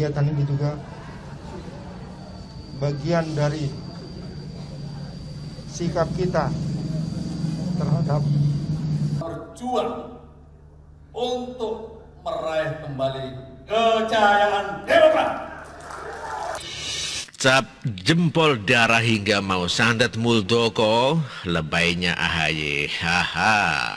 kegiatan ini juga bagian dari sikap kita terhadap berjuang untuk meraih kembali kejayaan Demokrat. Cap jempol darah hingga mau santet Muldoko, lebaynya AHY. Haha.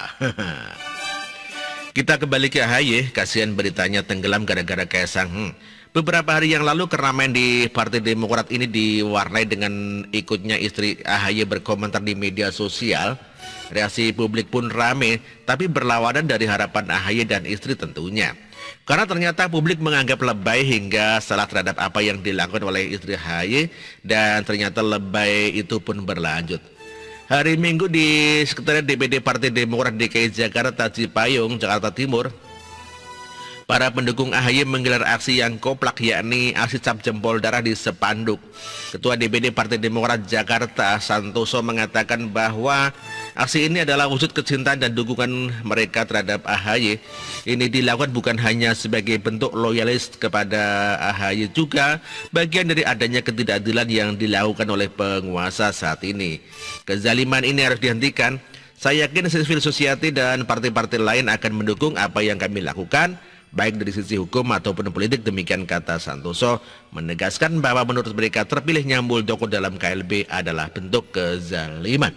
Kita kembali ke AHY, kasihan beritanya tenggelam gara-gara Kaisang. Beberapa hari yang lalu keramaian di Partai Demokrat ini diwarnai dengan ikutnya istri AHY berkomentar di media sosial. Reaksi publik pun rame, tapi berlawanan dari harapan AHY dan istri tentunya. Karena ternyata publik menganggap lebay hingga salah terhadap apa yang dilakukan oleh istri AHY, dan ternyata lebay itu pun berlanjut. Hari Minggu di Sekretariat DPD Partai Demokrat DKI Jakarta Cipayung, Jakarta Timur, para pendukung AHY menggelar aksi yang koplak, yakni aksi cap jempol darah di spanduk. Ketua DPD Partai Demokrat Jakarta Santoso mengatakan bahwa aksi ini adalah wujud kecintaan dan dukungan mereka terhadap AHY. Ini dilakukan bukan hanya sebagai bentuk loyalis kepada AHY, juga bagian dari adanya ketidakadilan yang dilakukan oleh penguasa saat ini. Kezaliman ini harus dihentikan. Saya yakin civil society dan partai-partai lain akan mendukung apa yang kami lakukan, baik dari sisi hukum ataupun politik. Demikian kata Santoso, menegaskan bahwa menurut mereka terpilihnya Muldoko dalam KLB adalah bentuk kezaliman.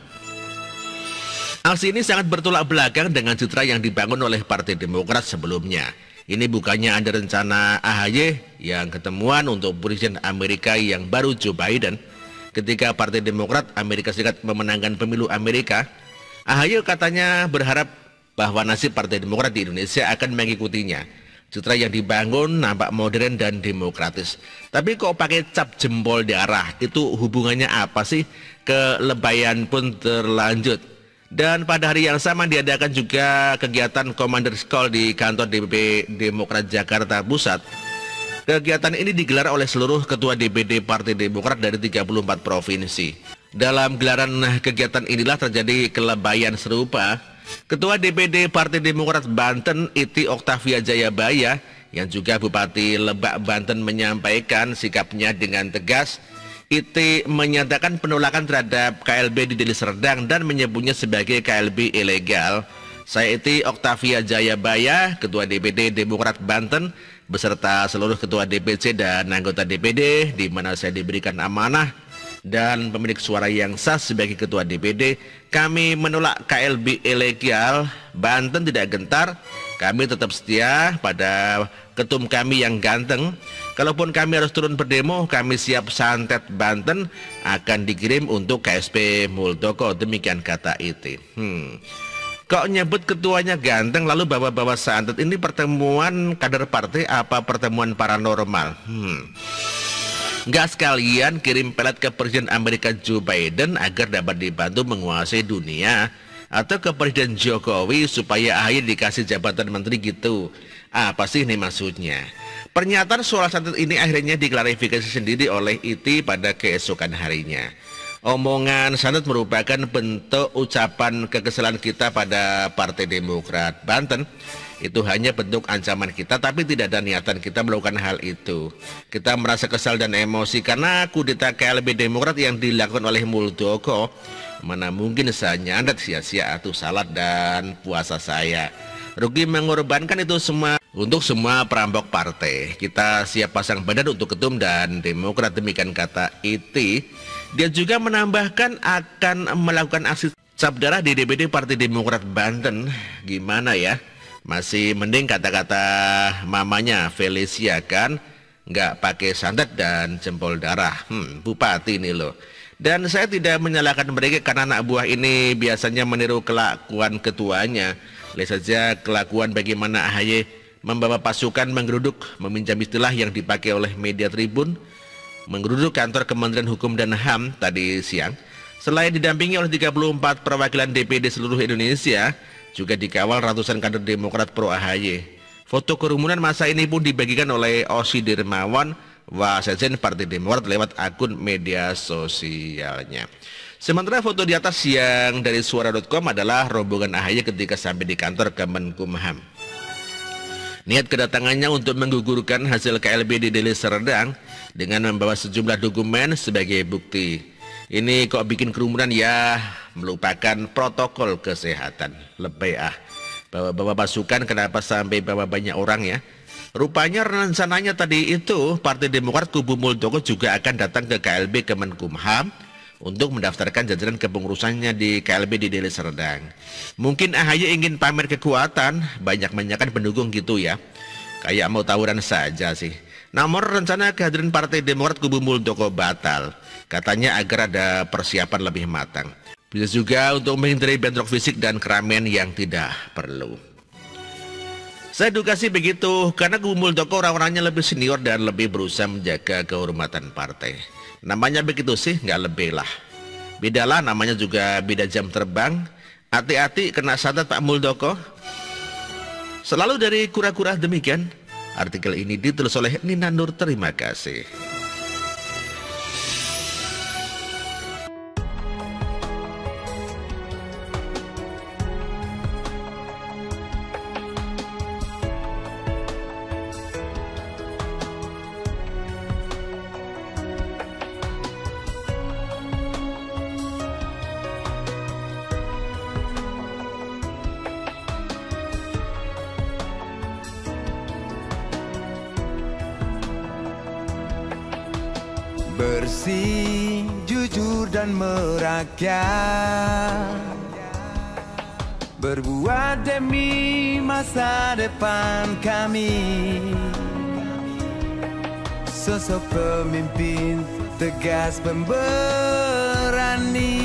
Aksi ini sangat bertolak belakang dengan citra yang dibangun oleh Partai Demokrat sebelumnya. Ini bukannya ada rencana AHY yang ketemuan untuk Presiden Amerika yang baru Joe Biden. Ketika Partai Demokrat Amerika Serikat memenangkan pemilu Amerika, AHY katanya berharap bahwa nasib Partai Demokrat di Indonesia akan mengikutinya. Citra yang dibangun nampak modern dan demokratis. Tapi kok pakai cap jempol darah? Itu hubungannya apa sih? Kelebayan pun terlanjut. Dan pada hari yang sama diadakan juga kegiatan Commander's Call di kantor DPP Demokrat Jakarta Pusat. Kegiatan ini digelar oleh seluruh ketua DPD Partai Demokrat dari 34 provinsi. Dalam gelaran kegiatan inilah terjadi kelebayan serupa. Ketua DPD Partai Demokrat Banten Iti Oktavia Jayabaya, yang juga Bupati Lebak Banten, menyampaikan sikapnya dengan tegas. Iti menyatakan penolakan terhadap KLB di Deli Serdang dan menyebutnya sebagai KLB ilegal. Saya Iti Oktavia Jayabaya, Ketua DPD Demokrat Banten, beserta seluruh Ketua DPC dan anggota DPD, di mana saya diberikan amanah dan pemilik suara yang sah sebagai Ketua DPD, kami menolak KLB ilegal. Banten tidak gentar, kami tetap setia pada ketum kami yang ganteng. Kalaupun kami harus turun berdemo, kami siap santet. Banten akan dikirim untuk KSP Muldoko. Demikian kata Iti. Kok nyebut ketuanya ganteng lalu bawa-bawa santet? Ini pertemuan kader partai apa pertemuan paranormal? Nggak sekalian kirim pelet ke Presiden Amerika Joe Biden agar dapat dibantu menguasai dunia, atau ke Presiden Jokowi supaya AHY dikasih jabatan menteri gitu? Apa sih ini maksudnya? Pernyataan soal santet ini akhirnya diklarifikasi sendiri oleh Iti pada keesokan harinya. Omongan santet merupakan bentuk ucapan kekesalan kita pada Partai Demokrat Banten. Itu hanya bentuk ancaman kita, tapi tidak ada niatan kita melakukan hal itu. Kita merasa kesal dan emosi karena kudeta KLB Demokrat yang dilakukan oleh Muldoko. Mana mungkin saya nyandet sia-sia atau salat dan puasa saya. Rugi mengorbankan itu semua untuk semua perampok partai. Kita siap pasang badan untuk ketum dan Demokrat. Demikian kata Iti. Dia juga menambahkan akan melakukan aksi cap darah di DPD Partai Demokrat Banten. Gimana ya? Masih mending kata-kata mamanya Felicia kan, nggak pakai santet dan jempol darah. Bupati ini loh. Dan saya tidak menyalahkan mereka karena anak buah ini biasanya meniru kelakuan ketuanya. Lihat saja kelakuan bagaimana AHY membawa pasukan menggeruduk, meminjam istilah yang dipakai oleh media Tribun, menggeruduk kantor Kementerian Hukum dan HAM tadi siang. Selain didampingi oleh 34 perwakilan DPD seluruh Indonesia, juga dikawal ratusan kader Demokrat pro AHY. Foto kerumunan masa ini pun dibagikan oleh Osi Dirmawan, Wasekjen Partai Demokrat, lewat akun media sosialnya. Sementara foto di atas yang dari suara.com adalah rombongan AHY ketika sampai di kantor Kemenkumham. Niat kedatangannya untuk menggugurkan hasil KLB di Deli Serdang dengan membawa sejumlah dokumen sebagai bukti. Ini kok bikin kerumunan ya, melupakan protokol kesehatan. Lebay bawa pasukan kenapa sampai bawa banyak orang ya? Rupanya rencananya tadi itu Partai Demokrat kubu Muldoko juga akan datang ke KLB Kemenkumham untuk mendaftarkan jajaran kepengurusannya di KLB di Deli Serdang. Mungkin AHY ingin pamer kekuatan, banyak-banyakan pendukung gitu ya. Kayak mau tawuran saja sih. Namun rencana kehadiran Partai Demokrat kubu Muldoko batal. Katanya agar ada persiapan lebih matang. Bisa juga untuk menghindari bentrok fisik dan keramaian yang tidak perlu. Saya edukasi begitu karena kubu Muldoko orang-orangnya lebih senior dan lebih berusaha menjaga kehormatan partai. Namanya begitu sih, nggak lebih lah. Bedalah, namanya juga beda jam terbang. Hati-hati kena santet Pak Muldoko. Selalu dari Kura-Kura demikian. Artikel ini ditulis oleh Nina Nur. Terima kasih. Bersih, jujur dan merakyat, berbuat demi masa depan kami. Sosok pemimpin tegas pemberani,